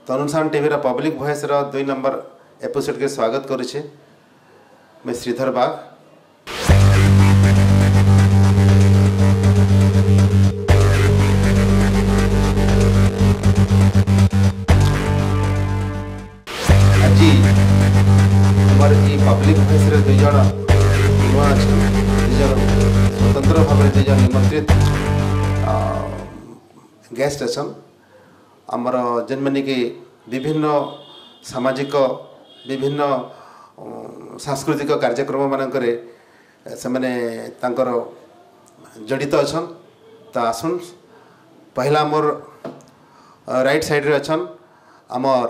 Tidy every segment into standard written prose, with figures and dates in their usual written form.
तनुसान TV public voice रो 2 number episode के स्वागत करुचे। मैं श्रीधर बाग। आज हमारे ये पब्लिक वॉइस रो 2 जन युवा अच्छा 2 जन स्वतंत्र भाव 2 जन निमंत्रित गेस्ट अच्छा आमर जेन मैंने कि विभिन्न सामाजिक विभिन्न सांस्कृतिक कार्यक्रम मानकर से मैंने जड़ित अच्छा। तो आसन पहला मोर राइट साइड रे अच्छा आमर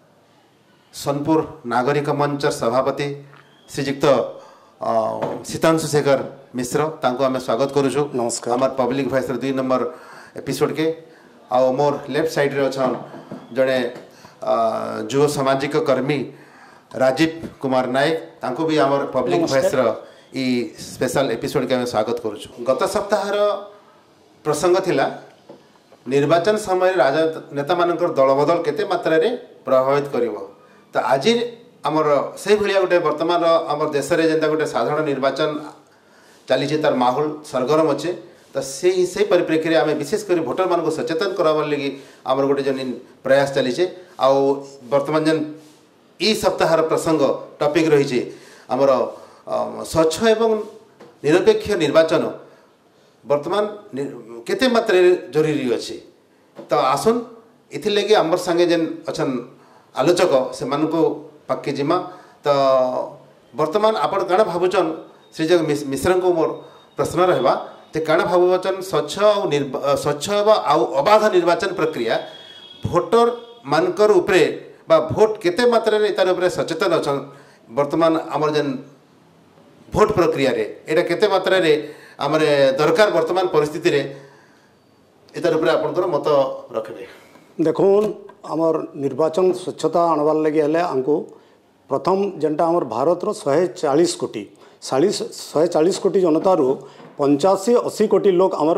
सोनपुर नागरिक मंच सभापति श्रीजुक्त शीतांशु शेखर मिश्र तांको आम स्वागत करुचु। नमस्कार। आमर पब्लिक वॉइस 2 नंबर एपिसोड के आउ मोर लेफ्ट साइड रे अच्छा जड़े युव सामाजिक कर्मी राजीव कुमार नायक तांको भी आमर पब्लिक वॉइस ई स्पेशल एपिसोड के स्वागत करुचु। गत सप्ताह प्रसंग थिला निर्वाचन समय राजनेता मानकर दलबदल केते मात्रा रे प्रभावित करिवो। तो आज आमर से भलिया गोटे वर्तमान आमर देश रे जेंता गोटे साधारण निर्वाचन चली तार माहौल सरगरम अच्छे। तो से परिप्रेक्षी में आम विशेषकर भोटर मान सचेतन करार लगी आमर गोटे जन प्रयास चलीचे। आउ वर्तमान जन ई सप्ताह प्रसंग टॉपिक रही आमर स्वच्छ एवं निरपेक्ष निर्वाचन वर्तमान केते मात्रा जरूरी अच्छे। तो आसन इथिलगी आमर संगे जेन अच्छा आलोचक से पाके जिमा। तो वर्तमान आपण काण भावुचन श्रीजग मिश्र को मोर प्रश्न रहा ते काण भावुचन स्वच्छ एवं अबाध निर्वाचन प्रक्रिया भोटर मानकर उपरे बा भोट केते मात्रा रे तार उपरे सचेतन अछन वर्तमान आमर जेन भोट प्रक्रिया रे एटा केते मात्रा रे आमरे दरकार वर्तमान परिस्थिति रे एतार उपरे आपनकर मत रखबे। देखून आमर निर्वाचन स्वच्छता आनबार लगे हेले आमको प्रथम जेनटा आमर भारत रो 140 कोटी 140 कोटी जनतार 85-80 कोटी लोग आमर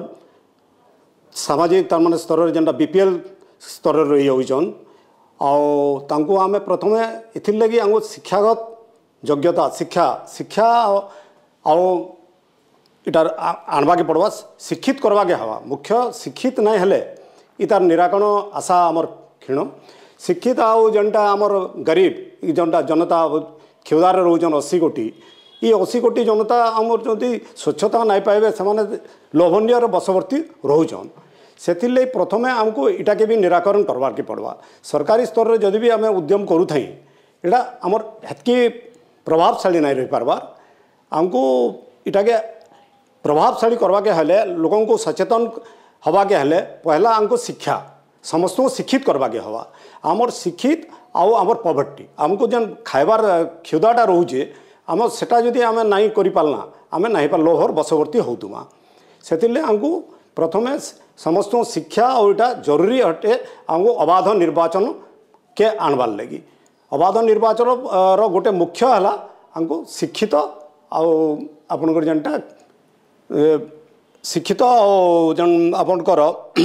सामाजिक तार माने स्तर जेनटा बीपीएल स्तर रही जाऊन आउ आमे प्रथमे इथिर लगी आमको शिक्षागत योग्यता शिक्षा आउ इटार आनवा के पड़वा शिक्षित करवा के हवा मुख्य शिक्षित नहीं हेले इतार निराकरण आशा आमर क्षीण शिक्षित आउ जेनटा आमर गरीब जेनटा जनता क्षुधार रोचन 80 कोटी ये 80 कोटी जनता आमर जदि स्वच्छता नहीं पाइबे से लोभनीय बसवर्ती रोचन से प्रथमे आमको इटा के भी निराकरण करवार के पड़वा। सरकारी स्तर में जदि भी आम उद्यम करूँ इटा आमर हेतकी प्रभावशाली नहीं रही पार्बार आमको इटा के प्रभावशाली करवा के हेले लोगों को सचेतन हवा के हेले पहला आमको शिक्षा समस्त शिक्षित करवा के हवा आमर शिक्षित आउ आमर पॉवर्टी आमको जेन खाइबार क्षुदाटा रोचे आम सेटा जदि आम नहीं करि पालना आम नहीं पार लोभर बसवर्ती होतुमा से आमको प्रथमे समस्त शिक्षा और इटा जरूरी हटे आमको अबाध निर्वाचन के आनबार लगी अबाध निर्वाचन गोटे मुख्य है आमको शिक्षित आपनकर जेनटा शिक्षित जन आपनकर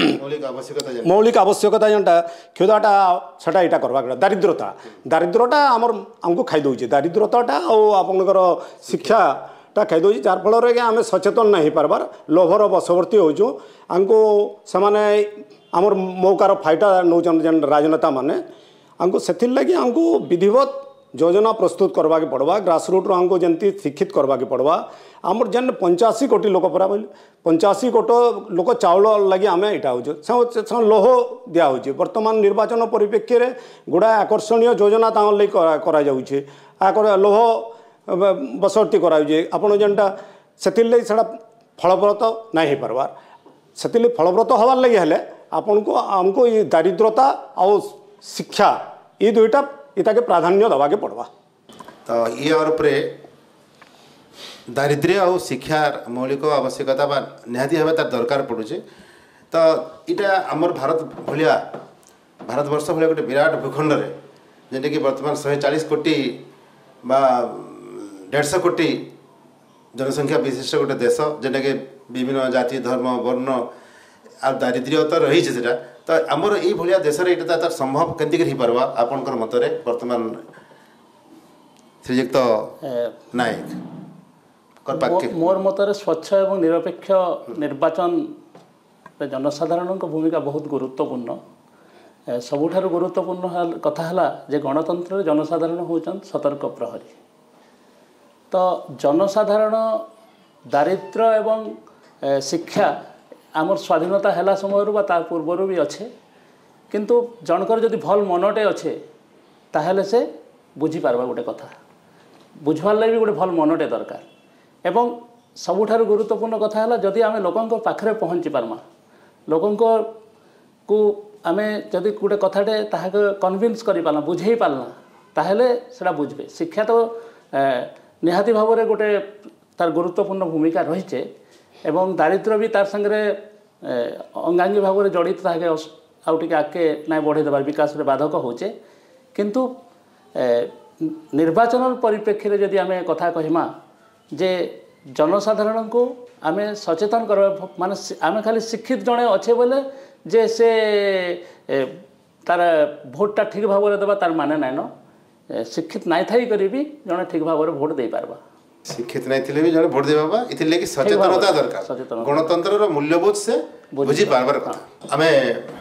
मौलिक आवश्यकता जेनटा क्षुदाटा सेटा इटा करवा दारिद्रता आमर आमको खाई दौचे दारिद्रताटा आपनकर शिक्षाटा खाई दौचे जार फल आम सचेतन नहीं पार्बार लोभर बसवर्ती होचु आमको सेमाने आमर मौकार फायदा नौचन जेन राजनेता माने आमको से लगी आमको विधिवत योजना प्रस्तुत करवा के पड़वा ग्रासरूट आमको जंती शिक्षित करवा के पड़वा आमर जेन 85 कोटी लोक परा 85 कोटी लोक चाउल लगी आम इटा हो लोह दिया वर्तमान निर्वाचन परिप्रेक्षी में गुड़ा आकर्षणीय योजना करा लोह बसवर्ती कराऊे आपड़ जेनटा से फलप्रत नहीं हो पार्बार से फलप्रत हबार लगे हेले आपन को आमको ये दारिद्रता और शिक्षा ये दुईटा इता के प्राधान्य दवा के पड़वा। तो ये और उपरे दारिद्र्य और शिक्षार मौलिक आवश्यकता बा निहाती भाव तार दरकार पड़ुचे। तो इटा आमर भारतवर्ष भाया गोटे विराट भूखंड रे जेने कि वर्तमान 140 कोटी बा 150 कोटी जनसंख्या विशिष्ट गोटे देश जेने कि विभिन्न जाति धर्म वर्ण आ दारिद्र्य तो रही तो आमर ये भाया देश ये संभव केमती हो पार्बा आपणकर मतरे वर्तमान श्रीजुक्त नायक मोर मतरे स्वच्छ एवं निरपेक्ष निर्वाचन जनसाधारण भूमिका बहुत गुरुत्वपूर्ण सबुठारु गुरुत्वपूर्ण कथा है जे गणतंत्र जनसाधारण होचन सतर्क प्रहरी तो जनसाधारण दारिद्र्य एवं शिक्षा आमर स्वाधीनता है समय पूर्वर भी अच्छे किंतु जनकर जदि भल मनटे अच्छे ताहले से बुझीपार्बा गोटे कथा बुझवार लगे भी गोटे भल मनटे दरकार एवं सबुठारु गुरुत्वपूर्ण कथा है जदि आम लोकों पाखरे पहुँची पार्मा लोकों को आमे जदि गोटे कथाटे ताहाके कन्विन्स करि पारना बुझेई पारना ताहले सेटा बुझबे शिक्षा तो निहाती भाव में गोटे तार गुरुत्वपूर्ण भूमिका रही एवं दारिद्र्य भी तार संगे अंगांगी भाव में जड़ित ताके आउ टिके आगे ना बढ़े देवार विकास रे बाधक होचे किंतु निर्वाचन परिप्रेक्षी रे जदि आमे कथा कहिमा जे जनसाधारण को आमे सचेतन करबा माने आमे खाली शिक्षित जणे अच्छे बोले जे से तार भोटा ठीक भाव में देवा तार माने नाइन शिक्षित नाई थाई करी भी जने ठीक भाव में भोट दे पारबा शिक्षित नहीं थिले भी जने भोट देबा इति लेकि सचेतनता दरकार गणतंत्र रो मूल्यबोध से बुझी पारबार कथा आमे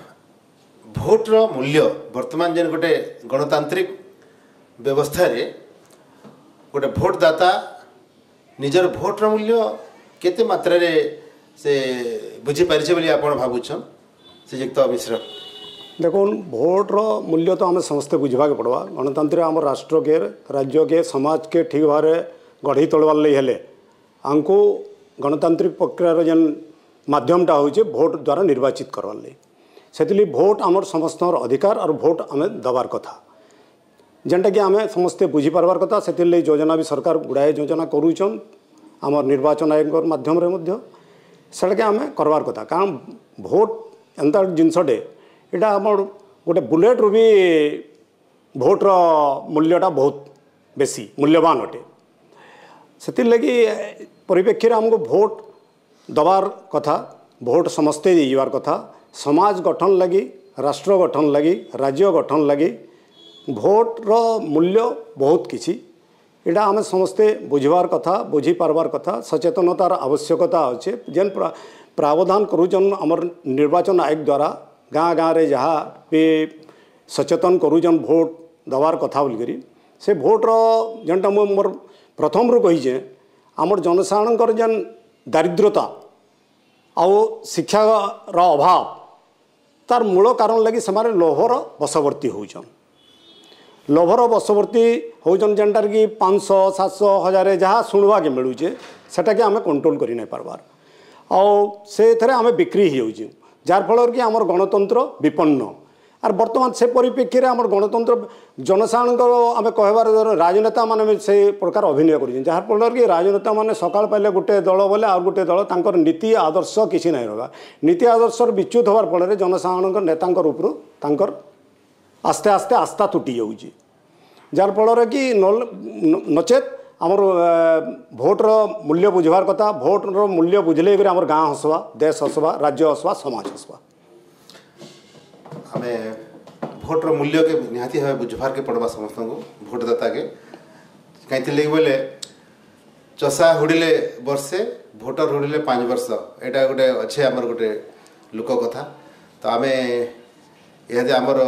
भोट रो मूल्य वर्तमान जेन गोटे गणतांत्रिक व्यवस्था रे गोटे भोटदाता निजर भोट रो मूल्य केते मात्रा रे से बुझी पारिछे बोली आपण भाबुछन श्रीजुक्त मिश्र देखो भोट रो मूल्य तो आम समस्ते बुझा के पड़वा गणतंत्र आम राष्ट्र के राज्य के समाज के ठीक भाव गढ़ी तोड़वार लगे हेले आमको गणतांत्रिक प्रक्रियार जेन माध्यमटा होचे भोट द्वारा निर्वाचित करवार लगे से भोट आमर समस्त अधिकार और भोट आम दबार कथा जेनटा कि आम समस्ते बुझीपारबार कथा से योजना भी सरकार गुड़ाए योजना करूचन आमर निर्वाचन आयोग माध्यम से आम करवार कथा कारण भोट एंता जिनसटे यहाँ आम गोटे बुलेट रू भी भोटर मूल्यटा बहुत बेसी मूल्यवान अटे से लगी परिप्रेक्षी आमको भोट दबार कथा भोट समस्ते दीवार कथा समाज गठन लगी राष्ट्र गठन लगी राज्य गठन लगी भोटर मूल्य बहुत किसी यहाँ आम समस्ते बुझवार कथा बुझी पारबार कथा सचेतनतार आवश्यकता अच्छे जेन प्रावधान करूचन आमर निर्वाचन आयोग द्वारा गाँ गाँव रे जहाँ भी सचेतन करूचन भोट दबार कथा बोलिकी से भोटर जेनटा मोर प्रथम रू कहीचे आमर जनसाधारण जेन दारिद्र्यता आउ शिक्षार अभाव तार मूल कारण लगी से लोभर बशवर्ती होचन लोभर बशवर्ती होचन जेनटार कि 500 700 1000 जहाँ शुणवा के मिलूचे सेटा कि आम कंट्रोल कर नहीं पार्बार से आम बिक्री हो जार फल कि आमर गणतंत्र विपन्न आर बर्तमान से परिप्रेक्षी में आमर गणतंत्र जनसाधारण आम कहबार राजनेता माने से प्रकार अभिनय कर जार फल कि राजनेता माने सकाल पाइले गोटे दल बोले आ गोटे दल तांकर नीति आदर्श किसी नहीं रहा नीति आदर्श विच्युत होवार फल जनसाधारण नेता ऊपर आस्ते आस्ते आस्था तुटी जाऊँगी जार फल कि नचेत आमर भोटर मूल्य बुझवार कथा भोटर मूल्य बुझले आमर गाँ हसवा देश हसवा राज्य हसवा समाज हसवा आमे भोटर मूल्य के निहाती भाव बुझवार के पड़वा समस्त को भोटदाता के कहीं बोले चषा हुड़िले वर्षे भोटर हुड़िले 5 वर्ष यहाँ गोटे अच्छे आमर गोटे लोक कथा तो आम इहादे आमर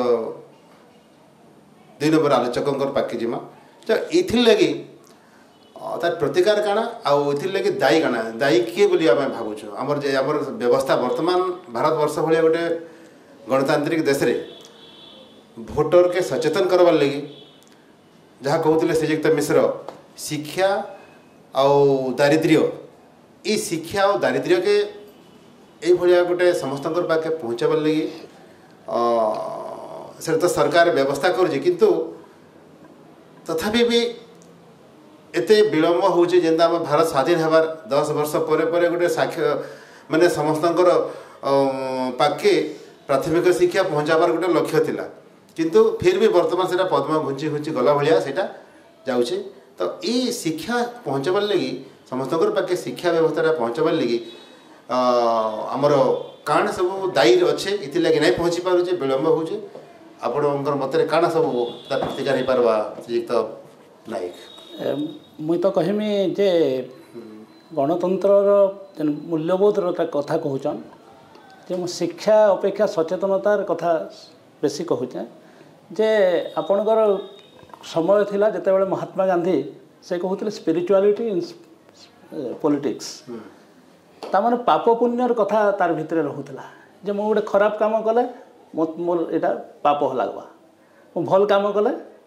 2 नंबर आलोचकों पाके जिमा तो ये लगी तार प्रतिकार काना आगे दायी काना दायी किए बोली आम भावुँ आमर व्यवस्था वर्तमान भारत वर्ष भाया गोटे गणतांत्रिक देश रे भोटर के सचेतन करवार लगी जहाँ कहते श्रीजुक्त मिश्र शिक्षा आउ दारिद्र्य ये शिक्षा और दारिद्र्य के ये भाया गोटे समस्त पाखे पहुँचाबार लगी से तो सरकार व्यवस्था कर किंतु तथापि भी एते विलम्ब होचे जेंता हम भारत स्वाधीन होबार 10 वर्ष पर गोटे साक्ष्य माने समस्त पाखे प्राथमिक शिक्षा पहुँचाबार गोटे लक्ष्य थिला किंतु फिर भी वर्तमान से पद्म घुंची घुंची गला भाया से जाऊे तो ये शिक्षा पहुँचाबार लगी समस्त पाखे शिक्षा व्यवस्था पहुँचाबार लगी आमर କାଣା ସବୁ ଦାୟୀ ଅଛେ ଇଥିଲାଗି ନାଇଁ ପହଞ୍ଚି ପାରୁଛେ ବିଳମ୍ବ ହଉଛେ ଆପଣଙ୍କର ମତରେ କାଣା ସବୁ ତାର ପ୍ରତିକାର ହେଇପାରବା ଶ୍ରୀଯୁକ୍ତ ନାୟକ? ମୁଇଁ ତ କହିମି ଯେ ଗଣତନ୍ତ୍ରର ମୂଲ୍ୟବୋଧର କଥା କହୁଛନ୍ ଯେ ମୁଁ ଶିକ୍ଷା ଅପେକ୍ଷା ସଚେତନତାର କଥା ବେଶୀ କହୁଛେ ଯେ ଆପଣଙ୍କର ସମୟ ଥିଲା ଯେତେବେଳେ ମହାତ୍ମା ଗାନ୍ଧୀ ସେ କହୁଥିଲେ ସ୍ପିରିଚୁଆଲିଟି ଇନ୍ ପଲିଟିକ୍ସ ତାମାନେ ପାପ ପୁଣ୍ୟର କଥା ତାର ଭିତରେ ରହୁଥିଲା ଯେ ମୁଁ ଗୋଟେ ଖରାପ କାମ କଲେ ମୋର ଏଇଟା ପାପ ଲାଗବା ମୁଁ ଭଲ କାମ କଲେ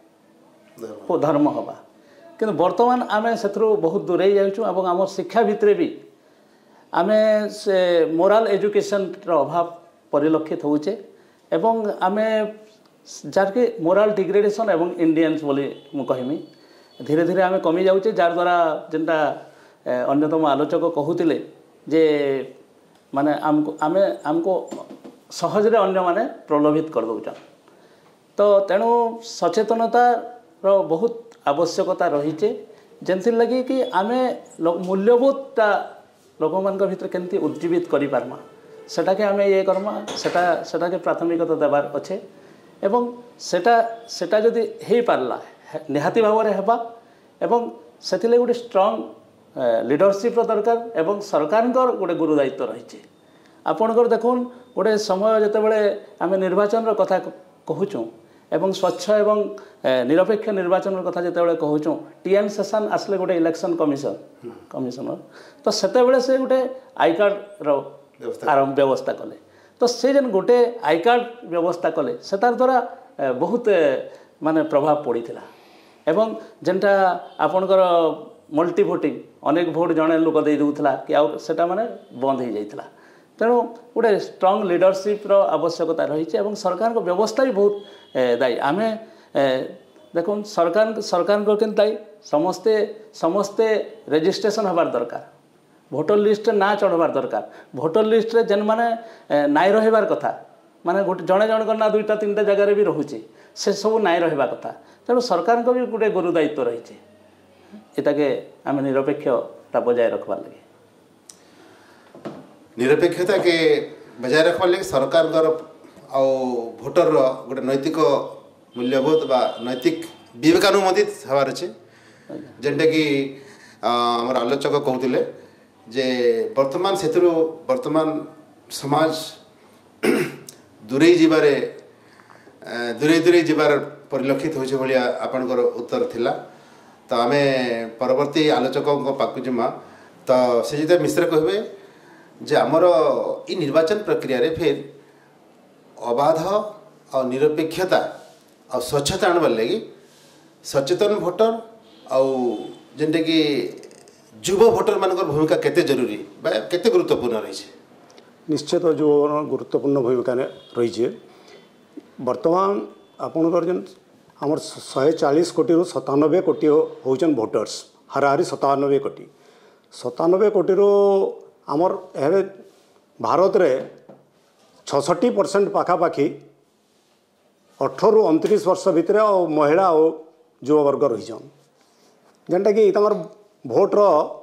ଧର୍ମ ହେବା କିନ୍ତୁ ବର୍ତ୍ତମାନ ଆମେ ସେଥିରୁ ବହୁତ ଦୂରେଇ ଯାଉଛୁ ଏବଂ ଆମର ଶିକ୍ଷା ଭିତରେ ବି ଆମେ ସେ ମୋରାଲ ଏଜୁକେସନର ଅଭାବ ପରିଲକ୍ଷିତ ହେଉଛେ ଏବଂ ଆମେ ଯାହାକି ମୋରାଲ ଡିଗ୍ରେଡେସନ୍ ଏବଂ ଇଣ୍ଡିଆନ୍ସ ବୋଲି ମୁଁ କହିମି ଧୀରେ ଧୀରେ ଆମେ କମି ଯାଉଛେ ଯାହାଦ୍ୱାରା ଯେନ୍ଟା ଅନ୍ୟତମ ଆଲୋଚକ କହୁଥିଲେ ଯେ ମାନେ ଆମକୁ ସହଜରେ ଅନ୍ୟମାନେ ପ୍ରଲୋଭିତ କରିଦେଉଛନ୍ ତ ତେଣୁ ସଚେତନତାର ବହୁତ ଆବଶ୍ୟକତା ରହିଛି ଯେନ୍ଥିର୍ଲାଗି କି ଆମେ ମୂଲ୍ୟବୋଧଟା ଲୋକମାନଙ୍କ ଭିତରେ କେମିତି ଉଜ୍ଜୀବିତ କରିପାରମା ସେଟାକେ ଆମେ ଇଏ କର୍ମା ସେଟାକେ ପ୍ରାଥମିକତା ଦେବାର ଅଛେ ଏବଂ ସେଟା ଯଦି ହେଇପାରିଲା ନିହାତି ଭାବରେ ହେବା ଏବଂ ସେଥିଲାଗି ଗୋଟେ ଷ୍ଟ୍ରଙ୍ଗ লিডরশিপ্র দরকার এবং সরকারଙ୍କର ଗୋଟେ গুরু দায়িত্ব রয়েছে ଆପଣଙ୍କର দেখুন ଗୋଟେ ସମୟ যেତେବେଳେ ଆମେ ନିର୍ବାଚନର କଥା କହୁଛୁ ଏବଂ ସ୍ୱଚ୍ଛ ଏବଂ ନିରପେକ୍ଷ ନିର୍ବାଚନର କଥା ଯେତେବେଳେ କହୁଛୁ ଟିଏନ୍ ସେସନ୍ ଆସିଲେ ଗୋଟେ ଇଲେକ୍ସନ କମିଶନର ତ ସେତେବେଳେ ସେ ଗୋଟେ ଆଇ କାର୍ଡ଼ର ବ୍ୟବସ୍ଥା କଲେ ତ ସେ ଯେନ୍ ଗୋଟେ ଆଇ କାର୍ଡ଼ ବ୍ୟବସ୍ଥା କଲେ ସେତାର ଦ୍ୱାରା ବହୁତ ମାନେ ପ୍ରଭାବ ପଡ଼ିଥିଲା ଏବଂ ଯେନ୍ଟା ଆପଣଙ୍କର ମଲ୍ଟି ଭୋଟିଂ ଅନେକ ଭୋଟ ଜଣେ ଲୋକ ଦେଇ ଦେଉଥିଲା କି ଆଉ ସେଟା ମାନେ ବନ୍ଦ ହେଇଯାଇଥିଲା ତେଣୁ ଗୋଟେ ଷ୍ଟ୍ରଙ୍ଗ ଲିଡରସିପ୍ର ଆବଶ୍ୟକତା ରହିଛି ଏବଂ ସରକାରଙ୍କ ବ୍ୟବସ୍ଥା ବି ବହୁତ ଦାୟୀ ଆମେ ଦେଖୁନ୍ ସରକାରଙ୍କ କେମିତି ଦାୟୀ ସମସ୍ତେ ରେଜିଷ୍ଟ୍ରେସନ୍ ହେବାର ଦରକାର ଭୋଟର ଲିଷ୍ଟରେ ନାଁ ଚଢ଼ବାର ଦରକାର ଭୋଟର ଲିଷ୍ଟରେ ଯେନ୍ମାନେ ନାଇଁ ରହିବାର କଥା ମାନେ ଗୋଟେ ଜଣଙ୍କର ନା ଦୁଇଟା ତିନିଟା ଜାଗାରେ ବି ରହୁଛି ସେ ସବୁ ନାଇଁ ରହିବା କଥା ତେଣୁ ସରକାରଙ୍କ ବି ଗୋଟେ ଗୁରୁ ଦାୟିତ୍ୱ ରହିଛି ଏଟାକେ ଆମେ ନିରପେକ୍ଷତା ବଜାୟ ରଖବାର୍ ଲାଗି ନିରପେକ୍ଷତା के बजाय रखवार लगे सरकार आउ भोटर गोटे नैतिक मूल्यबोध बा नैतिक विवेकानुमोदित हबार अच्छे जेनटा कि आमर आलोचक कहते जे वर्तमान समाज दूरे जीवार परिलक्षित हो भाया आपणकर उत्तर थिला तो आम परवर्ती आलोचकों पाक जिमा तो से जो मिश्र कहे जे आमर इ निर्वाचन प्रक्रिया रे फिर अबाध और निरपेक्षता और स्वच्छता आणबार लगी सचेतन भोटर आउ जेनटा कि युव भोटर मान भूमिका केते जरूरी केते गुरुत्वपूर्ण रही है? निश्चित जो गुरुत्वपूर्ण भूमिका रही बर्तमान आपणकर जेन आमर 140 कोटी 97 कोटी होचन भोटर्स हाराहारी 97 कोटी आमर एवं भारत रे 66% पाखापाखि 18 ରୁ 29 वर्ष भितर महिला और युववर्ग रहीचन जेनटा कि भोटर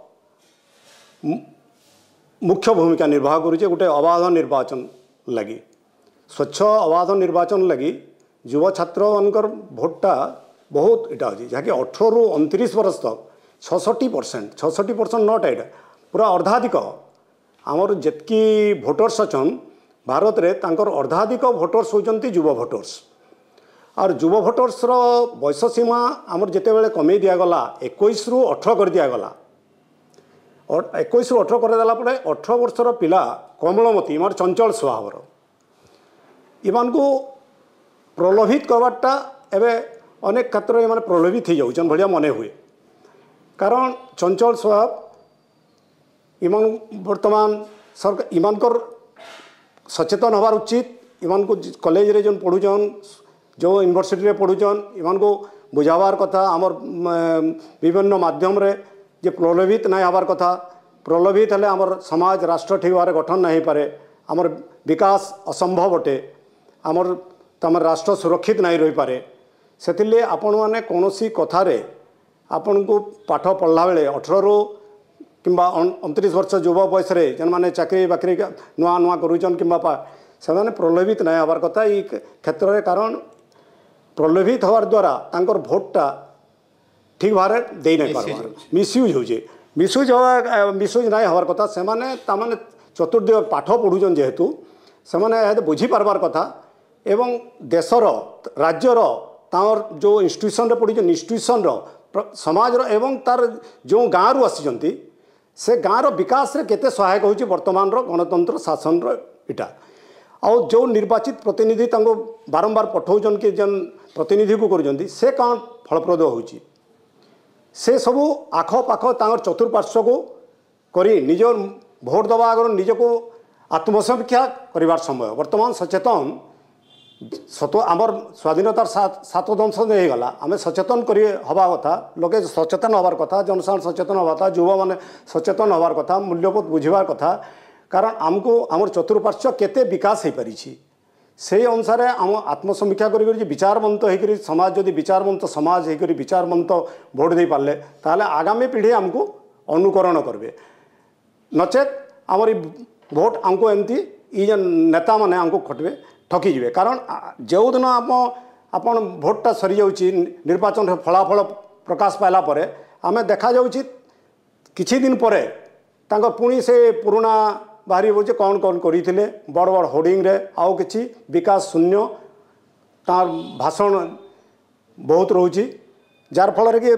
मुख्य भूमिका निर्वाह करुचे गोटे अबाध निर्वाचन लगी स्वच्छ अबाध निर्वाचन लगी युव छात्र मानकर भोटटा बहुत इटा अच्छी जहाँकि 18 ରୁ 29 वर्ष तक 66% नट एटा पूरा अर्धाधिक आमर जितकी भोटर्स अच्छन भारत रे तांकर अर्धाधिक भोटर्स होचंती युव भोटर्स और युव भोटर्स रो बयस सीमा आमर जिते बेले कमे दियागला 21 ରୁ 18 कर दियागला और 21 ରୁ 18 कर देला परे 18 वर्षर पिला कमलमती मार चंचल स्वभावर इमान को प्रलोभित करवाटा एवं अनेक क्षेत्र में प्रलोभित हो जाऊन भाया मन हुए कारण चंचल स्वभाव इमान वर्तमान सरकार इमानकर सचेतन हबार उचित इमान को कॉलेज रे जन पढ़ुचन जो यूनिवर्सिटी रे पढ़ुचन इमान को बुझावार कथा आमर विभिन्न माध्यम रे जे प्रलोभित नहीं हबार कथा प्रलोभित हेले आमर समाज राष्ट्र ठीक भाव गठन नहीं पारे आमर विकास असंभव अटे आमर तमर राष्ट्र सुरक्षित नहीं रही पारे से आपण मैंने कौन सी कथार आपण को पाठ पढ़ला बेले 18 ରୁ किंबा 29 वर्ष युव बयस जेन मैंने चाकरी बाकरी नुआ नुआ करूचन किंबा से प्रलोभित नहीं हबार कथा ये क्षेत्र में कारण प्रलोभित हबार द्वारा तांकर भोटटा ठीक भाव दे नहीं पार मिसयूज हो मिसयूज नहीं हबार कथा से माने चतुर्दिग पाठ पढ़ुचन जेहेतु से बुझी पार्बार कथा एवं देशर राज्यर तार जो इंस्टीट्यूशन रे पढ़ी इंस्टीट्यूशन समाज एवं तार जो गाँव रु आसी से गाँव विकास रे केते सहायक होची वर्तमान गणतंत्र शासन इटा आउ जो निर्वाचित प्रतिनिधि तांको बारंबार पठाउछन कि जन प्रतिनिधि को करूछन से कौन फलप्रद होची से सबू आख पाख तांकर चतुर्पार्श्व को करी निज भोट दबा आगर निज को आत्मसमीक्षा करिवार समय वर्तमान सचेतन सत आमर स्वाधीनतार 7 दंश होगा आम सचेतन कर हवा कथा लोके सचेतन हबार कथा जनसाधारण सचेतन हवा कथा युवा मैंने सचेतन हबार कथा मूल्यबोध बुझार कथा कारण आमको आमर चतुर्पार्श्व केते विकास हो पारी से अनुसार आम आत्मसमीक्षा कर विचारवंत होकर समाज जदि विचारवंत समाज होकर विचारवंत भोट दे पारे ताले आगामी पीढ़ी आमको अनुकरण करेंगे नचेत आमर भोट आमको एमती ये नेता मैंने आमको खटवे ठकीजे कारण जो दिन आपन भोटा सरी जाऊँगी निर्वाचन फलाफल प्रकाश पाला आम देखा किछि दिन पर पुणी से पुराना बाहरी बोलचे कौन कौन करते बड़ बड़ होर्डिंग रे आउ किछि विकास शून्य तार भाषण बहुत रोची जार फल कि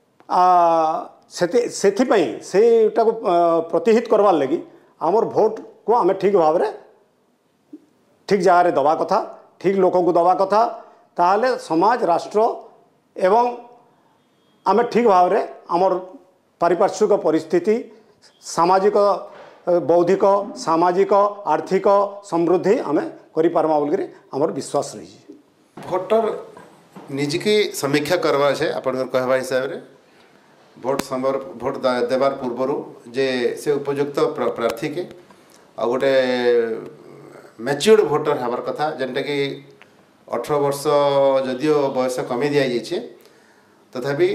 सेटा को प्रतिहित करवार लगी आमर भोट को आम ठीक भाव में ठीक जगह दवा कथा ठीक लोक को दवा कथा ताहले समाज राष्ट्र एवं आम ठीक भाव में आमर पारिपार्श्विक परिस्थिति सामाजिक बौद्धिक सामाजिक आर्थिक समृद्धि आम करमा बोल आमर विश्वास रही भोटर निजके समीक्षा करवा है आपण कहवा हिसाब से भोट देवार पूर्वर जे से उपयुक्त प्रार्थी के आ गोटे मैच्योर्ड भोटर हबार कथा जेनटा कि 18 वर्ष जदियो बयस कमी दि जाइए तथापि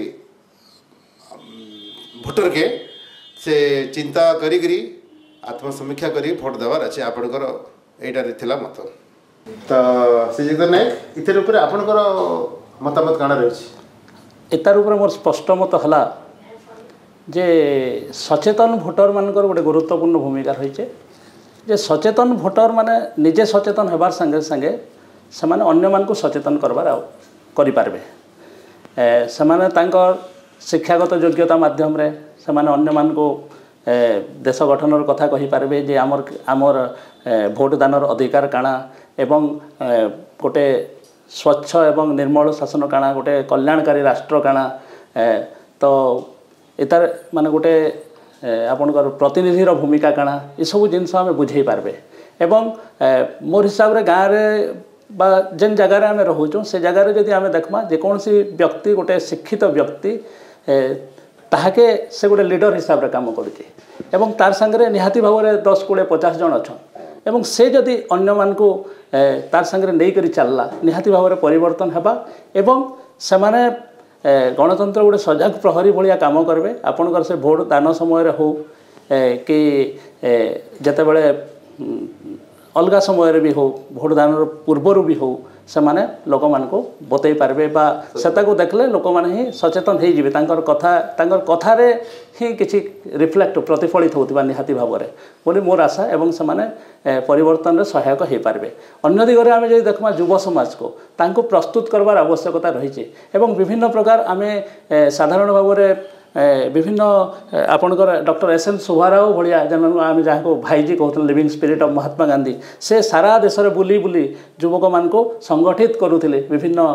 भोटर के से चिंता करी आत्मसमीक्षा करी भोट देवार अच्छे आपणकर एटार थिला मत तो श्रीजुक्त नायक इतर ऊपर आपणकर मतामत काना रही एतार ऊपर मोर स्पष्ट मत हला जे सचेतन भोटर मानकर गोटे गुरुत्वपूर्ण भूमिका रही जे सचेतन भोटर माने निजे सचेतन होबार संगे संगे से माने अन्य मान को सचेतन करबार करि पारबे से माने तांकर शिक्षागत योग्यता माध्यम रे से माने अन्य मान को देश गठनर कथा कहि पारबे जे आमर भोट दानर अधिकार काना एवं गोटे स्वच्छ एवं निर्मल शासन काना गोटे कल्याणकारी राष्ट्र काना तो एतार माने गोटे आपणकर प्रतिनिधिर भूमिका काना ये सब जिनस आम बुझे पारबे एवं मोर हिसाब रे गाँव रे बा जेन जगार आम रोचुँ से जगार जदि आम देखमा जेकोसी व्यक्ति गोटे शिक्षित व्यक्ति ताहाके से गोटे लीडर हिसाब रे काम करुचे एवं तार संगे निहाती भाव में 10, 20, 50 जन अच्छा एवं से जदि अन्य मान को तार संगे नहीं करी चलला निहाती भाव में परिवर्तन हेबा एवं से माने गणतंत्र गोटे सजग प्रहरी भाया काम करेंगे आपणकर से भोट दान समय हो कि जिते बड़े अलग समय भी हो भोट दान पूर्वर भी हो से माने लोक मान को बतई पारबे बा सेता को देखले लोक माने ही सचेतन हो जिवे तांकर कथा रे ही किछि रिफ्लेक्ट प्रतिफलित होतिबा निहाती भाव में बोली मोर आशा एवं से माने परिवर्तन रे सहायक हो पारबे अन्य दिगरे आमे जे देखमा युवा समाज को तांको प्रस्तुत करबार आवश्यकता रही एवं विभिन्न प्रकार आमे साधारण भाव में विभिन्न आपणकर डॉक्टर एस.एन. सुब्बाराव भाया जन आम जहाँ भाईजी कहते living spirit of Mahatma Gandhi से सारा देश में बुली बुली युवक मान को संगठित करुले विभिन्न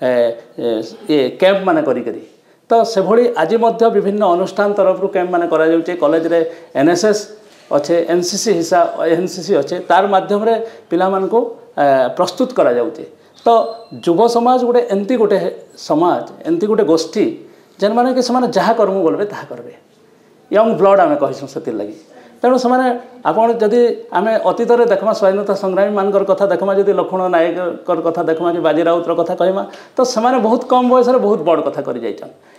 ये कैंप मान करी तो से भली आज विभिन्न अनुष्ठान तरफ कैंप मान करा कॉलेज रे एनएसएस अच्छे एनसीसी अच्छे तार माध्यम रे पिला मान को प्रस्तुत करा जाउचे तो युव समाज गोटे एमती गोटे समाज एमती गोटे गोष्ठी जेन माने कि से जहाँ कर्म बोलबे ताहा करबे यंग ब्लड आम कहीसुँ से लगी तेणु से आपड़ जदि आम अतीत देखमा स्वाधीनता संग्रामी मानकर कथा देखमा जदि लक्ष्मण नायक कथा देखमा कि बाजी राउतर कथा कहमा तो से बहुत कम बयस बहुत बड़ कथा कर जाइछन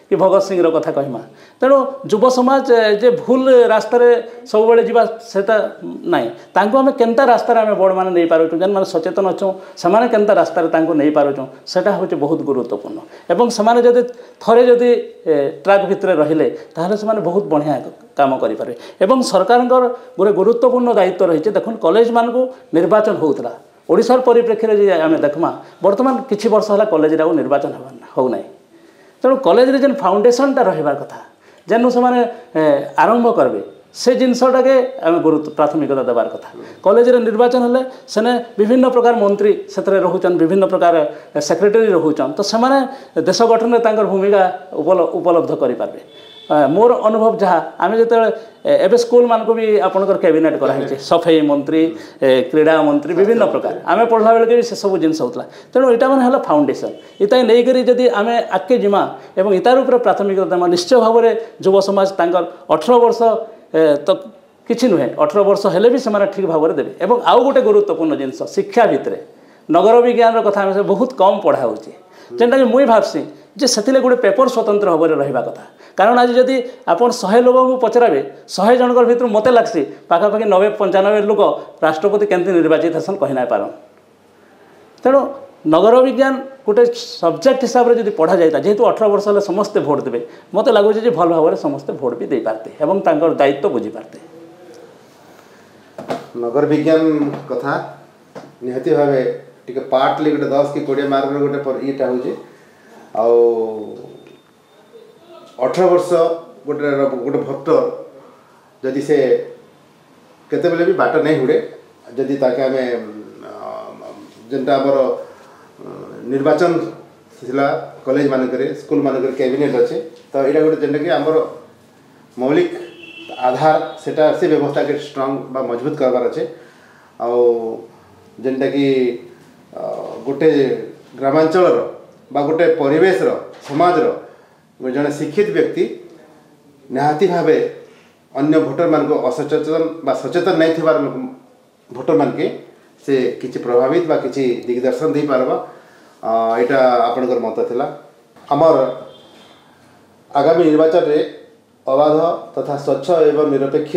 कि भगत सिंह कथा कहमा तेणु युव समाज जे भूल रास्तार सब बेले जीवा सेटा नाई तांको आमे केनता रास्तार आमे बड़ माने नहीं पारुचु जेन माने सचेतन अछौ समाने केनता रास्तार तांको नहीं पारुचु सेटा होचे बहुत गुरुत्वपूर्ण एवं समाने जदि थरे जदि ट्रैक भितर रहिले ताहले समाने बहुत बढ़िया काम करि पारे एवं सरकारनकर गोरे गुरुत्वपूर्ण दायित्व रहिছে देखुन कॉलेज मान को निर्वाचन होउतला ओडिसार परिप्रेक्षी रे जे आमे देखमा वर्तमान किछि वर्ष होला कॉलेज रे निर्वाचन हो नै तेणु कॉलेज रे जेन फाउंडेशनटा रहिबार कथा जेनु समाने आरंभ करबे से जिनसटाके आम गुरुत्व प्राथमिकता देवार कथा कॉलेज रे निर्वाचन हेले सेने विभिन्न प्रकार मंत्री सेतरे रहुचन विभिन्न प्रकार सेक्रेटरी रहुचन तो सेमाने देश गठन में तांकर भूमिका उपलब्ध करि पारबे मोर अनुभव जहाँ आम जो एवं स्कूल मान को भी आपंकर कैबिनेट कराई सफाई मंत्री क्रीड़ा मंत्री विभिन्न प्रकार आम पढ़ला बेले भी से सब जिन होता तेणु यहाँ मैंने फाउंडेसन इतना नहीं जदि आम आगे जिमा और इतार उपर प्राथमिकता देमा निश्चय भाव में युव समाज 18 वर्ष तो किसी नुहे 18 वर्ष हेले भी से ठीक भाव में देवे और आउ गोटे गुरुत्वपूर्ण जिनस शिक्षा भितर नगर विज्ञान कथा आम बहुत कम पढ़ा हो जेनटा कि मुई भावसी जे से गोटे पेपर स्वतंत्र भाव में रहा कथा कारण आज जदि आप 100 लोक को पचराबे 100 जनकर भितर मत लगसी पाखापाखि 90-95 लोक राष्ट्रपति केमती निर्वाचित हेसन कही ना पारन तेणु नगर विज्ञान गोटे सब्जेक्ट हिसाब से पढ़ा जाता जेहेतु 18 वर्ष हेल्ले समस्ते भोट देवे मत लगुच भल भाव में समस्ते भोट भी दे पारते एवं तांकर दायित्व बुझी पारते नगर विज्ञान कथा निहाती भाव टिके पार्टली गोटे 10 कि 20 मार्क गोटे इटा हो 18 वर्ष गोटे गोटे भोटर जदि से केते बेले भी बाट नहीं हुए जदि ताके आमे जेनटा आमर निर्वाचन थिला कॉलेज मानकरे स्कूल मानकरे कैबिनेट अच्छे तो यहाँ गोटे जेनटा कि आमर मौलिक आधार सेटा से व्यवस्था के स्ट्रांग बा मजबूत करबार अच्छे आउ जेनटा कि गोटे ग्रामांचल बा गोटे परिवेश समाज जड़े शिक्षित व्यक्ति निहाती भाव अन्य भोटर मान को असचेतन बा सचेतन नहीं थिबार भोटर मान के से किछि प्रभावित बा किछि दिग्दर्शन दे पारबा एटा आपनकर मत थिला हमर आगामी निर्वाचन रे अबाध तथा स्वच्छ एवं निरपेक्ष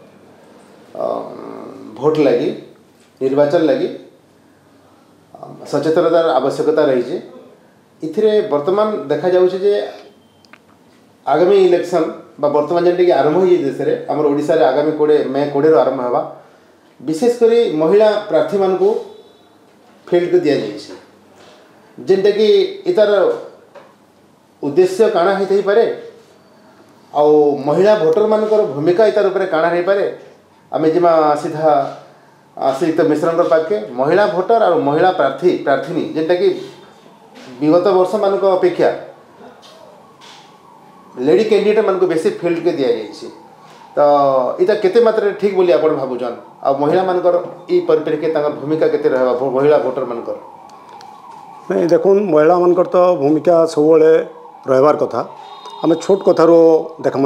भोट लगी निर्वाचन लगी सचेतनतार आवश्यकता रही है इथिरे वर्तमान देखा जाउछि जे आगामी इलेक्शन बा वर्तमान जेनटा कि आरंभ हो देश में आम ओडिशा रे आगामी 20 मई 20 आरंभ होगा विशेषकर महिला प्रार्थी मान को फील्ड को दि जाइए जेनटा कि इतार उद्देश्य काଣା होई पारे आ महिला भोटर मानकर भूमिका इतार ऊपर काଣା हो पारे आम जिमा सीधा श्रीयुक्त मिश्र पाखे महिला भोटर और महिला प्रार्थी प्रार्थीनी जेनटा कि विगत वर्ष मान अपेक्षा लेडी कैंडिडेट मान को बेसी फील्ड के दि जाइए तो इटा केते मात्रा ठीक बोली आप भावुन आ महिला मानकर ई परिप्रेक्षी भूमिका केते रहबा महिला भोटर मानकर नहीं देखो महिला मानकर तो भूमिका सब रहिबार कथा आम छोट कथारो देखमा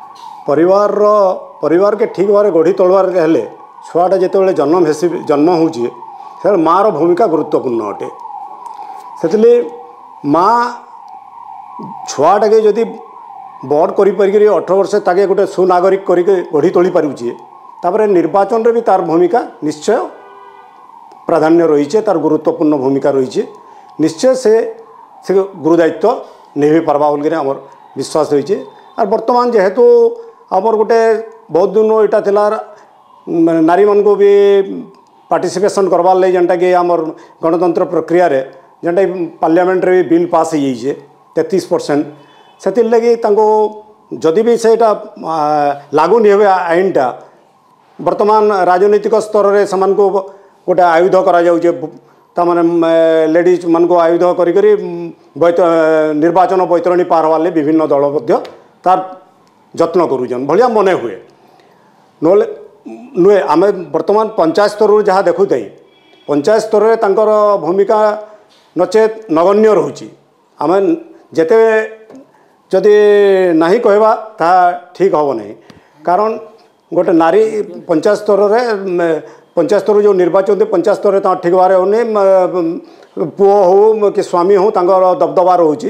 परिवार के ठीक भाव गढ़ी तोलबार हेले छुआटा जिते जन्म हो माँ भूमिका गुरुत्वपूर्ण अटे से माँ छुआटा के जदि बड़ कर 18 वर्ष ताके गोटे सुनागरिक करके गढ़ी तोली पारुचे तापर निर्वाचन रे भी तार भूमिका निश्चय प्राधान्य रही है तार गुरुत्वपूर्ण भूमिका रही है निश्चय से गुरुदायित्व नहीं पार्बा बोल आमर विश्वास रही है और बर्तमान जेहेतु आमर गोटे बहुत दिन यहाँ थिला नारी मान को भी पार्टिसिपेशन करवार लगे जेनटा कि आमर गणतंत्र प्रक्रिया रे जेनटा पार्लियामेंट रे भी बिल पास हो जाइए 33% से लगी जदि भी से लागू नहीं हुए आईनटा वर्तमान राजनीतिक स्तर में से गोटे आयुध करा लेडीज मान को आयुध करी निर्वाचन बैतरणी पार हवार विभिन्न दल तार जत्न करुचन भाया मन हुए नोले नुहे आम बर्तमान पंचायत स्तर जहाँ देखु पंचायत स्तर में भूमिका नचेत नगण्य रोचे आम जेते जदि नहीं कहवा ता ठीक हम नहीं कारण गोटे नारी पंचायत स्तर जो निर्वाचन पंचायत स्तर ठीक भाव होनी पुओ हो कि स्वामी हो दबदबा रोचे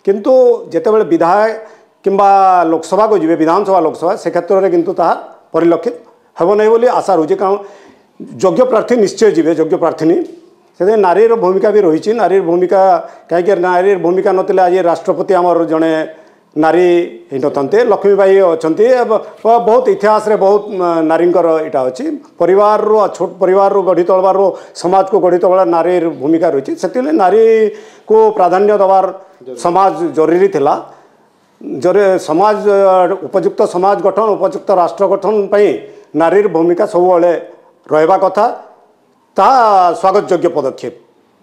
किंतु जेतेबेले विधायक किंबा लोकसभा को जीवे विधानसभा लोकसभा से क्षेत्र में किंतु ताहा परिलक्षित हेब नहीं बोली आशा रोचे कारण योग्य प्रार्थी निश्चय जीवे योग्य प्रार्थी से नारीर भूमिका भी रही नारीर भूमिका कहीं नारीर भूमिका नथिले आज राष्ट्रपति आमर जड़े नारी हो नते लक्ष्मीबाई अच्छा बहुत इतिहास रे बहुत नारी इटा अच्छी परिवार रो छोट परिवार रो गढ़ी तोड़बार समाज को गढ़ी तोड़ा नारीर भूमिका रही से नारी को प्राधान्य दबार समाज जरूरी थिला जरे समाज उपयुक्त समाज गठन उपयुक्त राष्ट्र गठन पर नारीर भूमिका सब रहा कथा ता स्वागत योग्य पदक्षेप।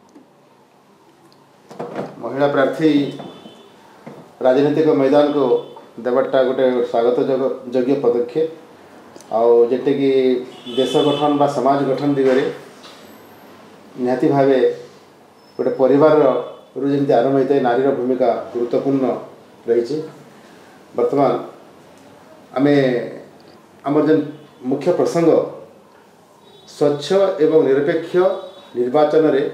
महिला प्रार्थी राजनीतिक मैदान को देवाटा गोटे स्वागत योग्य पदक्षेप आउ जेटे कि देश गठन बा समाज गठन दिगरे निहाती भावे गोटे परिवार रु जमी आरंभ होता है नारीर भूमिका गुरुत्वपूर्ण रही। वर्तमान आमे आमर जन मुख्य प्रसंग स्वच्छ एवं निरपेक्ष निर्वाचन रे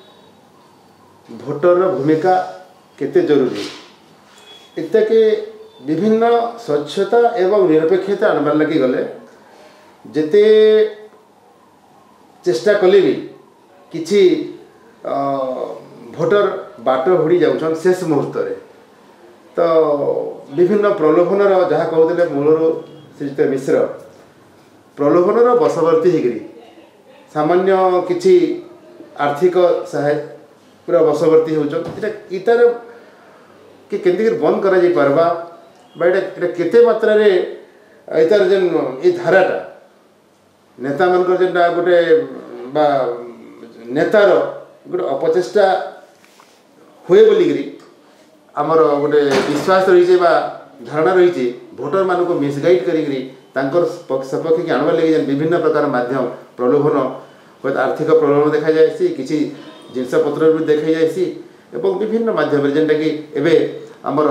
भोटर भूमिका केते जरूरी इत्या के विभिन्न स्वच्छता एवं निरपेक्षता आनबार लगी गले जेते चेष्टा कले भी किछि भोटर बाट हुड़ी जाउछन शेष मुहूर्त रे तो विभिन्न प्रलोभन जहाँ कहते मूलर श्रीजुत मिश्र प्रलोभन बशवर्ती होगी सामान्य किछि आर्थिक सहाय पूरा बशवर्ती होतार कि केमती बंद करा जाई परबा बा एटा केते मात्रा रे इतार जेन ए धाराटा नेता मानकर जेनटा गोटे बा नेतार गोटे अपचेष्टा हुए बोलिकी आमर गोटे विश्वास रही धारणा रही भोटर मान को मिसगाइड कर सपक्ष की आनबार लगे विभिन्न प्रकार माध्यम प्रलोभन हूँ आर्थिक प्रलोभन देखा जाए किसी जिनस पत्र भी देखा जाए विभिन्न माध्यम जेनटा कि एबे आमर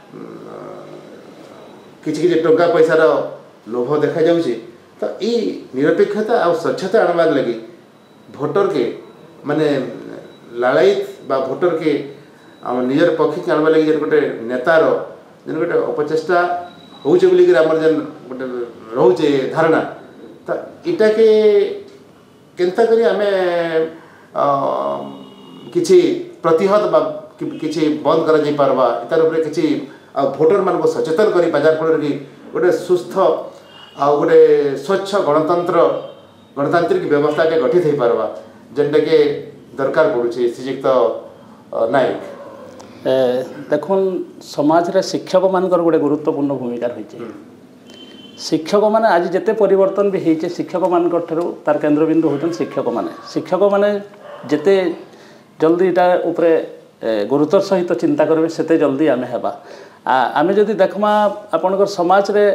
किसी टंका पैसार लोभ देखा जाउछि तो ई निरपेक्षता और स्वच्छता आनबार लगी भोटर के माने लालायित बा भोटर के आम निजर पक्ष के आनबार लगी गोटे नेतार जेन गोटे अपचेष्टा होउछे बोलिक आमर जेन गोटे रोचे धारणा तो इटा के केनता करी आमे किछि प्रतिहत बा किछि बंद करा जाई पारबा इतार ऊपर किछि भोटर मान को सचेतन करी बाजार फल कि गोटे सुस्थ आ गोटे स्वच्छ गणतांत्रिक व्यवस्था के गठित हो पारबा जेनटा के दरकार पड़ुछि श्रीजुक्त नायक। देखुन समाज रे शिक्षक मानकर गोटे गुरुत्वपूर्ण भूमिका रही शिक्षक माने आज जिते परिवर्तन भी होइछे शिक्षक मानकर ठारू तार केंद्रबिंदु होचन शिक्षक माने जिते जल्दी इटा उपरे गुरुत्वर सहित चिंता करेंगे सेते जल्दी आमे हेबा आमे जदि देखमा आपनकर समाज रे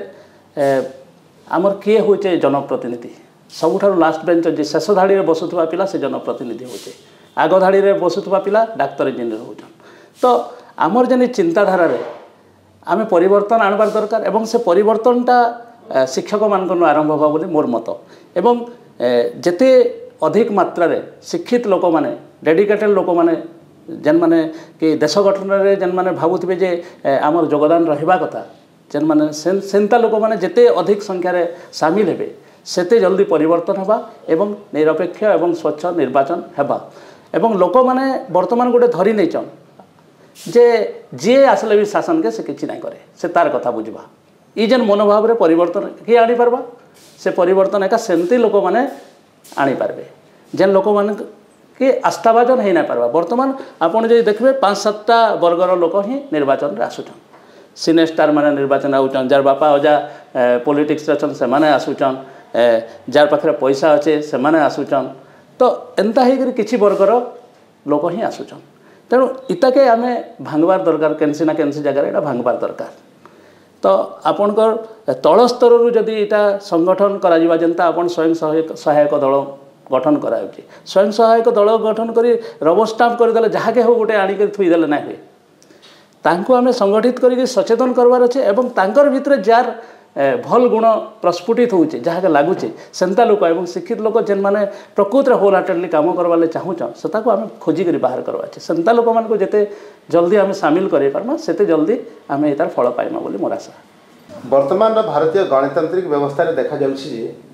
आमर किए होचे जनप्रतिनिधि सबुठारू लास्ट बेंच जे शेष धाड़ी रे बसुथबा पिला से जनप्रतिनिधि होचे आग धाड़ी रे बसुथबा पिला डाक्टर इंजीनियर होचन तो आमर जन चिंताधारा रे आमे परिवर्तन आनबार दरकार एवं से परिवर्तनटा शिक्षक मान आरंभ होगा बोली मोर मत एवं जेते अधिक मात्रा रे शिक्षित लोक माने डेडिकेटेड लोक माने जेन माने कि देश गठन रे जेन माने भाबुथिबे जे आमर योगदान रहिबा कथा जेन माने सेंता लोक माने जेते अधिक संख्या रे शामिल हेबे सेते जल्दी परिवर्तन होगा एवं निरपेक्ष एवं स्वच्छ निर्वाचन हेबा एवं लोक माने वर्तमान गोटे धरी नहीं चन जे जी आसले भी शासन के से किछि नहीं करे से तार कथा बुझबा ई जेन मनोभाव रे परिवर्तन किए आनी पारबा से परिवर्तन एका सेमती लोक माने आनी पारबे जेन लोक माने कि आस्थाभाजन हो ना पारबा वर्तमान आपन जे देखबे 5-7टा वर्गर लोक ही निर्वाचन रे आसुछन सिने स्टार माने निर्वाचन आउछन जार बापा अजा पॉलिटिक्स रचन से माने आसुछन जार पाखरे पैसा अच्छे से माने आसुछन तो एंता ही किछि वर्गर लोक ही आसुछन तेणु इताके आमे भांगबार दरकार केनसी ना केनसी जगह एटा भांगबार दरकार तो आपणकर तल स्तर जदि इटा संगठन करा जिबा जेंता आपण स्वयं सहायक दल गठन कराउछि स्वयं सहायक दल गठन करी रबर स्टाम्प करदेले जहाँ के हो गोटे आनिक थुईदेले ना हुए तांको आमे संगठित करी सचेतन करबार अच्छे एवं तांकर भितर जार भल गुण प्रस्फुटित होचे जहाँ लगुचे सेंता लोक एवं शिक्षित लोक जेन माने प्रकृति होल हार्टेडली काम करवाले चाहूँ से आम खोजिक बाहर करवाचे सेंता लोक मान जिते जल्दी आम सामिल कर पार्मा से जल्दी आम यार फल पाइमा बोली मोर आशा। वर्तमान भारतीय गणतांत्रिक व्यवस्था रे देखा जाउछि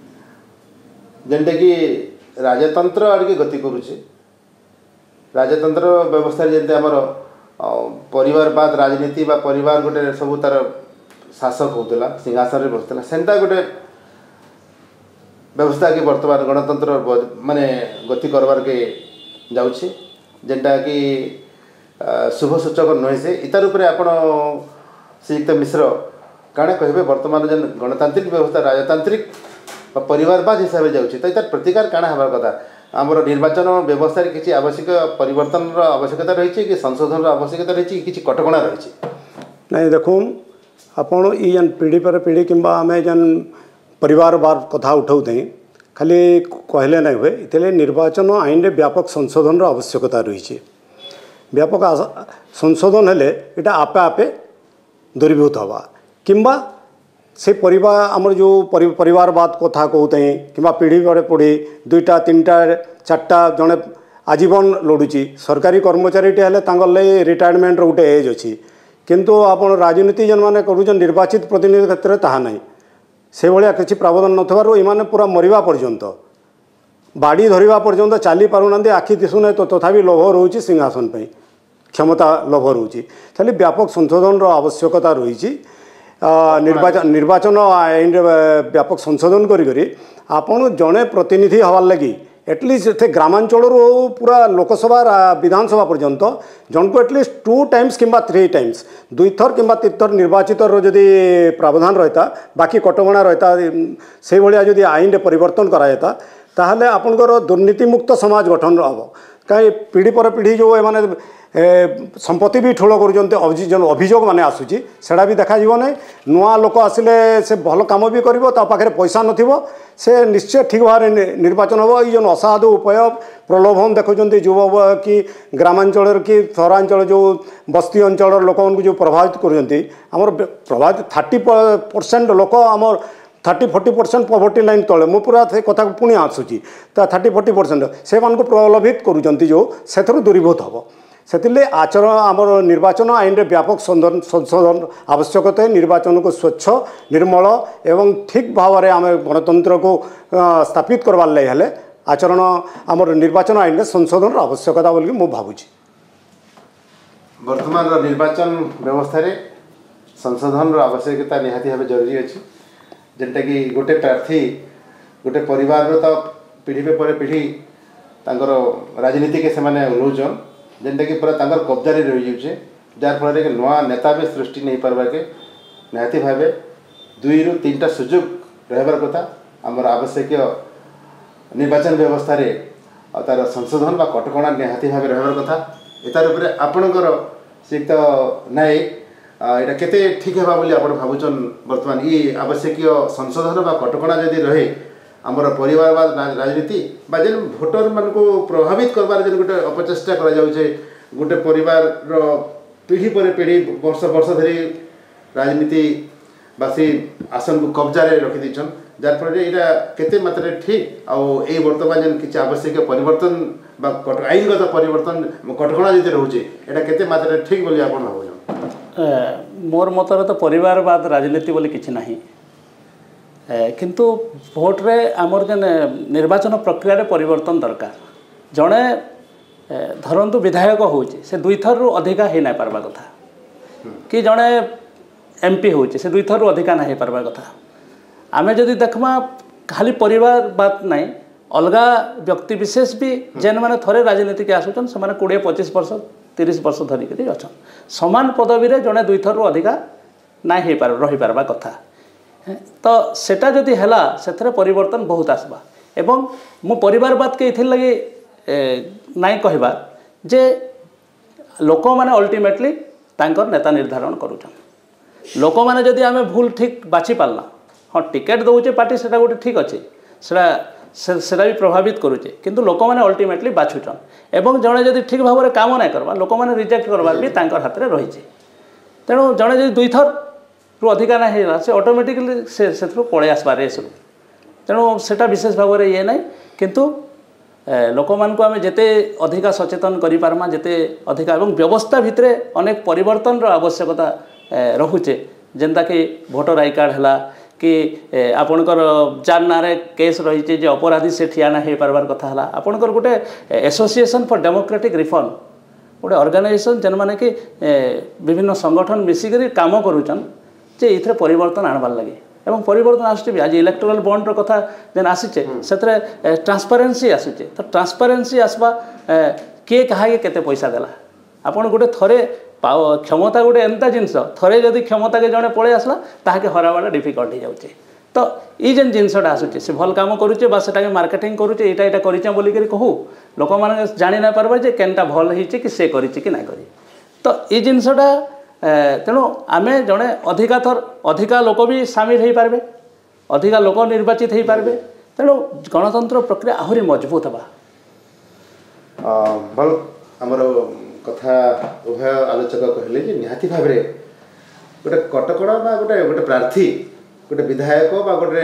जेनटा कि राजतंत्र आड़के गति करुचे राजतंत्र व्यवस्था जेनते आमर परिवारवाद राजनीति बा परिवार गोटे सब तार शासक होता सिंहासन में बसला सेंता गोटे व्यवस्था कि वर्तमान गणतंत्र माने गति करवार के जाउछि जेनटा कि शुभ सूचक नुहे से इतार उपरे आपण श्रीयुक्त मिश्र काणे कहबे वर्तमान जेन गणतांत्रिक व्यवस्था राजतांत्रिक परिवारवाद हिसाब से जाउछि तो इतार प्रतिकार काଣା हबार कथा आमर निर्वाचन व्यवस्था रे किछि आवश्यक परिवर्तन आवश्यकता रही कि संशोधन आवश्यकता रही कि कटकणा रही नहीं देखूँ आपण जेन पीढ़ी पर पीढ़ी किंबा आम जेन परिवारवाद कथा उठाऊते खाली कहले नहीं हुए इतने निर्वाचन आईन रे व्यापक संशोधन आवश्यकता रही व्यापक संशोधन हेले इटा आपे आपे दूरीभूत हवा किंबा से परिवार आमर जो परिवारवाद कथा कहते कि पीढ़ी पर पीढ़ी दुईटा तीनटा चार्टा जड़े आजीवन लड़ुची सरकारी कर्मचारी हेल्ले रिटायरमेंट गोटे एज अच्छी किंतु आपण राजनीति जेन मैंने कर निर्वाचित प्रतिनिधि क्षेत्र में ताहा नहीं से भाया किसी प्रावधान नथबारु इमाने पूरा मरिबा पर्यंत बाड़ी धरिबा पर्यंत चली पारुना आखि दिशुना तो तथापि लोभ रोचे सिंहासन पे क्षमता लोभ रोचे खाली व्यापक संशोधन आवश्यकता रही निर्वाचन आईन व्यापक संशोधन करी आपण जड़े प्रतिनिधि हवार लगी एटलिस्ट ग्रामांचल पूरा लोकसभा विधानसभा पर्यंत जन को एटलिस्ट 2 टाइम्स किंबा 3 टाइम्स 2 थर किंबा 3 थर निर्वाचित जदि प्रावधान रहता बाकी कटकणा रहता से भाया जदि आईन रे परिवर्तन कराता ताहले आपनकर दुर्नीतिमुक्त समाज गठन हम कहीं पीढ़ी पर पीढ़ी जो माने संपत्ति भी ठूल कर अभियोग माने आसूची सेड़ा भी देखा ना नुआ लोक आसिले से भल कम भी कर पैसा नथिबो से निश्चय ठीक भाव निर्वाचन हम ये असाधु उपाय प्रलोभन देखुं युव कि ग्रामांचल कि सहरांचल जो बस्ती अंचल लोक जो प्रभावित कर प्रभावित 30% लोक आम 30-40% पॉवर्टी लाइन तले मु पूरा से कथा पुणी आसूची 30-40% से प्रलोभित करुँच जो से दूरीभूत हम से आचरण आमर निर्वाचन आईन रे व्यापक संशोधन आवश्यकता है निर्वाचन को स्वच्छ निर्मल एवं ठीक भाव में आम गणतंत्र को स्थापित करवार लगे हेले आचरण आमर निर्वाचन आईन रे संशोधन आवश्यकता बोल मु भावुची वर्तमान निर्वाचन व्यवस्था रे संशोधन आवश्यकता निहाती भाव जरूरी अच्छी जेनटा कि गोटे प्रार्थी गोटे परिवार तो पीढ़ी पे पीढ़ी तांकर राजनीति के से ओह्लौचन जेनटा कि पूरा तांकर कब्जा रही जाऊे जार फल कि नुआ नेता भी सृष्टि नहीं पार्बा के निहाती भाव 2 ରୁ 3टा सुजोग रहार कथा आमर आवश्यक निर्वाचन व्यवस्था रे तार संशोधन बा कटकणा निहाती भाव रहार कथा एतार उपरे आपणकर श्रीयुक्त नायक यहाँ केते ठीक है बोली आप भावुन बर्तमान ये आवश्यक संशोधन बा कटकणा जदि रहे आमर परिवारवाद राजनीति बा जेन भोटर मान को प्रभावित करवार जेन गोटे अपचेष्टा करा जाउछे गोटे परिवार पीढ़ी पर पीढ़ी वर्ष वर्ष धरी राजनीति बासी आसन को कब्जा रखी दीछन जार फल यहाँ केते मात्रा ठीक आउ ये वर्तमान जेन किसी आवश्यक परिवर्तन बा आईनगत परिवर्तन कटकणा जदि रोचे यहाँ केते मात्रा ठीक बोली आप भावुन मोर मतरे तो परिवारवाद राजनीति बोली किछि नाही किंतु भोट रे आमर जेन निर्वाचन प्रक्रिया रे परिवर्तन दरकार जड़े धरतु विधायक होचे से 2 थर रु अधिका हो ना पार्बा कथा कि जड़े एमपी होचे से 2 थर रु अधिका ना हो पार्बा कथा आमे जदि देखमा खाली परिवारवाद नहीं अलगा व्यक्ति विशेष भी जेन माने थरे राजनीति के आसुचन से माने 20-25 वर्ष 30 वर्ष धरिक अच्छा समान पदवी रे जड़े 2 थर रु अधिका ना हो रही पार्बा कथा तो सेटा जदि हैला सेथरे परिवर्तन बहुत आसबा एवं मु परिवारवाद के इथिर लगे नाई कहबा जे लोक माने अल्टीमेटली तांकर नेता निर्धारण करूछन लोक माने जदि आमे भूल ठीक बाछि पालना हाँ टिकेट दौचे पार्टी सेटा गोटे ठीक अच्छे सेटा भी प्रभावित करुचे किंतु लोक माने अल्टीमेटली बाछुछन एवं जड़े जदि ठीक भाव में काम ना करवा लोक माने रिजेक्ट करवार भी तांकर हाथ में रही तेणु जड़े जदि 2 थर रु अधिका ना होगा से ऑटोमेटिकली से पलि आसवा रेस तेणु सेटा विशेष भाव में ये ना किंतु लोक मानक आम जिते अधिका सचेतन करि पारमा जिते अधिका एवं व्यवस्था भितर अनेक परिवर्तन आवश्यकता रहुचे जेनता कि भोटर आई कार्ड है कि आपणकर जार ना केस रही जे अपराधी से ठिया ना हो पार्बार कथा है आपणकर गोटे एसोसिएशन फॉर डेमोक्रेटिक रिफॉर्म गोटे ऑर्गेनाइजेशन जेन माने कि विभिन्न संगठन मिसिक काम करुचन जे इथरे परिवर्तन आनबार लगे एवं परिवर्तन आसुचे आज इलेक्टोरल बॉन्ड कथा जेन आसीचे सेतरे ट्रांसपेरेंसी आसुचे तो ट्रांसपेरेंसी आसबा किए कहा केते पैसा देला आपन गोटे थरे क्षमता गोटे एंता जिनस थरे जदि क्षमता के जड़े पलि आसला ताके हरावाटा डिफिकल्ट हो जाऊे तो ये जेन जिनसटा आसुचे से भल काम करुचे बा सेटा मार्केटिंग करुचे यहाँ करें बोलिक कहू लोक मैंने जानी ना पार्बा जे केनटा भल होइचे कि से करिचे कि ना करी तो ये जिनसटा तेणु आमे जड़े अधिका लोक भी सामिल हो पारे अधिका लोक निर्वाचित हो पारे तेणु गणतंत्र प्रक्रिया आहरी मजबूत हवा भल आमर कथा उभय आलोचक कहले जे निहाती भाव में गोटे कटकड़ा बा गोटे गोटे प्रार्थी गोटे विधायक बा गोटे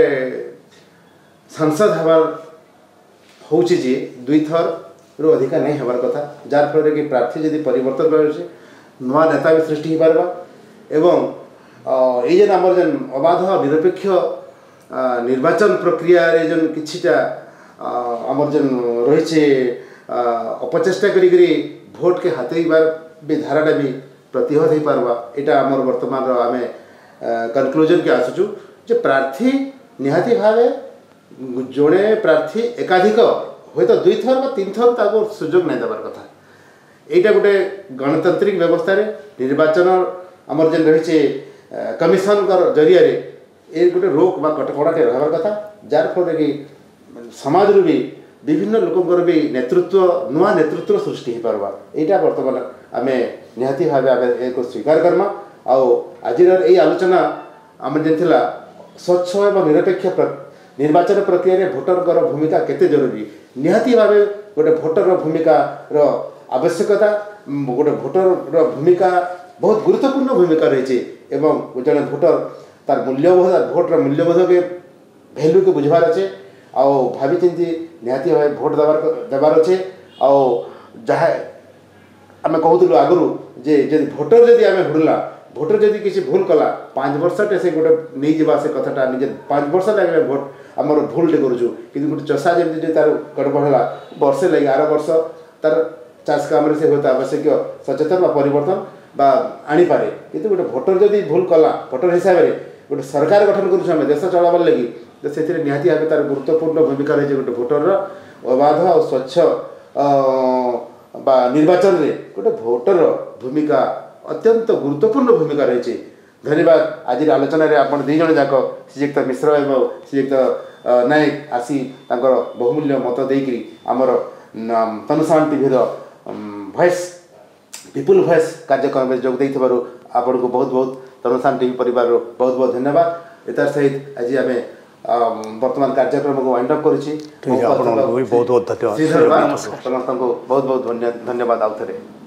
सांसद हबार होउची जे दुई थर रु अधिका नहीं हबार कथा जार फल कि प्रार्थी यदि परिवर्तन करे नुआ नेता भी सृष्टि हो पार्बा एवं ये जेन आमर जेन अबाध निरपेक्ष निर्वाचन प्रक्रिया रे जेन किछिटा आमर जेन रही अपचेष्टा करी भोट के हाथेबार भी धाराटा भी प्रतिहत हो पार्बा यहाँ आमर वर्तमान आम कनक्लूजन के आसुचु जे प्रार्थी निहाती भावे जड़े प्रार्थी एकाधिक हूँ तो दुई थर तीन थर सुजोग नहीं देवार कथा यहाँ गोटे गणतांत्रिक व्यवस्था निर्वाचन आमर जेन रही कमिशन जरिया ये गोटे रोक बा कटकड़ाटे रहार कथा जार फल कि समाज भी विभिन्न लोकंर भी नेतृत्व नुआ नेतृत्व सृष्टि हो पार्बा यहाँ बर्तमान आम निहाती भाव एक स्वीकार करमा आज यही आलोचना आम जेनथिला स्वच्छ एवं निरपेक्ष निर्वाचन प्रक्रिया रे भोटर भूमिका केते जरूरी निहाती भाव गोटे भोटर भूमिका आवश्यकता गोटे भोटर भूमिका बहुत गुरुत्वपूर्ण भूमिका रही एवं जड़े भोटर तार मूल्यबोध भोटर मूल्यबोध के भैल्यू के बुझबार अच्छे आउ भावी चिंती निहाती भाव भोट देवार अच्छे आउ जहाँ आम कहूलु आगु जे जदि भोटर जदि आम हुड़ला भोटर जदि किसी भूल कला 5 वर्षटे से गोटे नहीं जावा से कथाटा निजे 5 वर्ष लगे भोट आमर भूलटे करुचु कि गोटे चषा जमी तार गड़बड़ है वर्षे लगे आर वर्ष तार चाष काम से होता आवश्यक सचेतन परिवर्तन बा आनीपे कि गोटे भोटर जदि भूल कला भोटर हिसाब से गोटे सरकार गठन करें देश चलाबार लगी तो से निहाती भाव तार गुरुत्वपूर्ण भूमिका रही गोटे भोटर अबाध और स्वच्छ निर्वाचन रे गोटे भोटर भूमिका अत्यंत गुरुत्वपूर्ण भूमिका रही धन्यवाद आज आलोचन में आप दुई जन जाक श्रीजुक्त मिश्र एवं श्रीजुक्त नायक आसी बहुमूल्य मत देकर आमर Tanusan TV voice people voice कार्यक्रम में जोग देइथिबारु आपन को बहुत बहुत तनुसाण टीवी परिवार बहुत बहुत धन्यवाद एतार सहित आज आम वर्तमान कार्यक्रम को वाइंड अप करुछि बहुत बहुत धन्यवाद समस्त को बहुत बहुत धन्यवाद आउ थे।